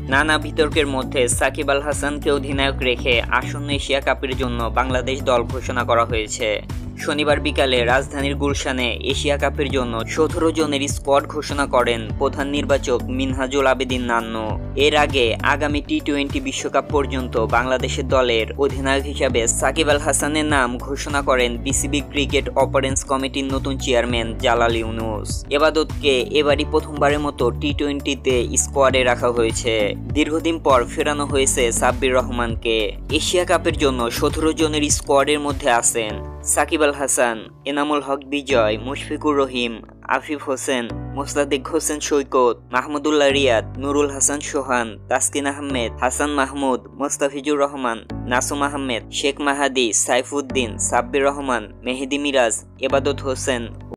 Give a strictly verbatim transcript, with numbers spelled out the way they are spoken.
নানা বিতর্কের মধ্যে সাকিব আল হাসানকে অধিনায়ক রেখে আসন্ন এশিয়া কাপের জন্য বাংলাদেশ দল ঘোষণা করা হয়েছে। শনিবার বিকালে রাজধানীর গুলশানে এশিয়া কাপের জন্য সতেরো জনের স্কোয়াড ঘোষণা করেন প্রধান নির্বাচক মিনহাজুল আবেদীন নান্নু। এর আগে আগামী টি টোয়েন্টি বিশ্বকাপ পর্যন্ত বাংলাদেশের দলের অধিনায়ক হিসাবে সাকিব আল হাসানের নাম ঘোষণা করেন বিসিবি ক্রিকেট অপারেন্স কমিটির নতুন চেয়ারম্যান জালাল ইউনুস। এবাদতকে এবারই প্রথমবারের মতো টি টোয়েন্টিতে স্কোয়াডে রাখা হয়েছে। দীর্ঘদিন পর ফেরানো হয়েছে সাব্বির রহমানকে। এশিয়া কাপের জন্য সতেরো জনের স্কোয়াডের মধ্যে আছেন সাকিব আল হাসান, এনামুল হক বিজয়, মুশফিকুর রহিম, আফিফ হোসেন, মোস্তাদিক হোসেন সৈকত, মাহমুদুল্লাহ রিয়াদ, নুরুল হাসান সোহান, তাসকিন আহমেদ, হাসান মাহমুদ, মোস্তাফিজুর রহমান, নাসুম আহমেদ, শেখ মাহাদি, সাইফুদ্দিন, সাব্বির রহমান, মেহেদি মিরাজ, এবাদত হোসেন।